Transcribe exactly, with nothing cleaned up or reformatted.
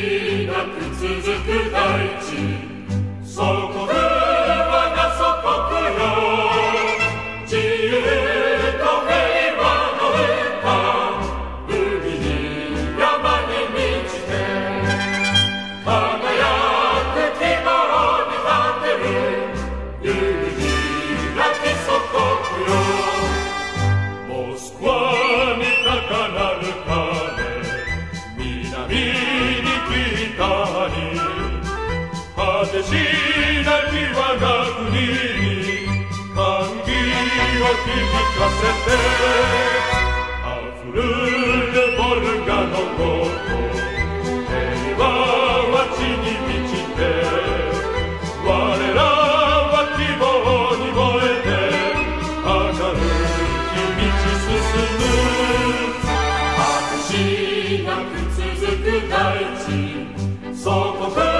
しなく続く大地、祖国我が祖国よ。自由と平和の歌、海に山に満ちて輝く希望に立てる夕日なき祖国よ。モスクワに高鳴る鐘、南に北に果てしなき我が国に歓喜を響かせて、溢るボルガのごと平和は地に満ちて、我らは希望に燃えて明るき道進む。果てしなく続く大地、祖国